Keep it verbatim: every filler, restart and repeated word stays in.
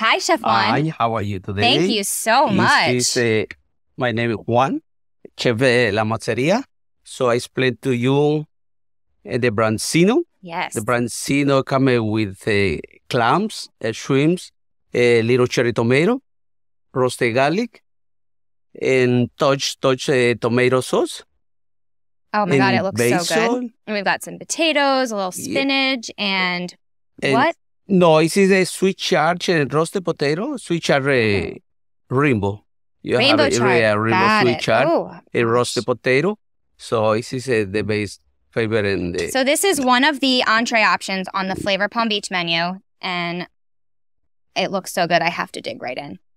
Hi, Chef Juan. Hi, how are you today? Thank you so much. This is, uh, my name is Juan, Chef uh, La Masseria. So I explain to you uh, the Branzino. Yes. The Branzino comes with uh, clams, uh, shrimps, a little cherry tomato, roasted garlic, and touch touch uh, tomato sauce. Oh my God, it and looks so basil. good. And we've got some potatoes, a little Yeah. spinach, and, And what? No, this is a sweet charge and roasted potato, sweet charge uh, rainbow. You Rainbow have a, chard. a rainbow Got sweet it. charge, Oh, a gosh. roasted potato. So this is uh, the best favorite. In the, So this is one of the entree options on the Flavor Palm Beach menu, and it looks so good. I have to dig right in.